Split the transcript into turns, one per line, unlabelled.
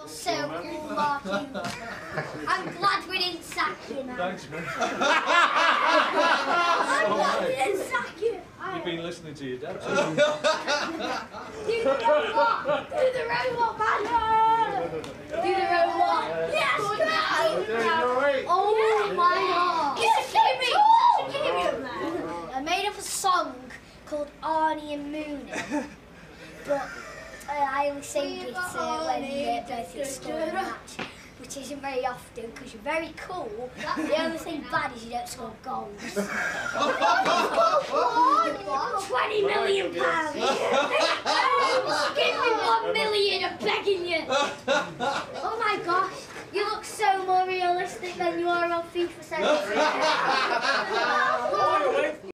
So cool, Martin. I'm glad we didn't sack you now.
Thanks, mate.
I'm glad we didn't sack you.
You've been listening to your dad.
Do the robot! Do the robot, man! Do the robot! Yes, go! Oh my god! I made up a song called Arnie and Mooney, but I only sing it when both you score a match, which isn't very often because you're very cool. The only thing bad is you don't score goals. 20 million pounds! Give me 1 million, I'm begging you! Oh my gosh, you look so more realistic than you are on FIFA 17.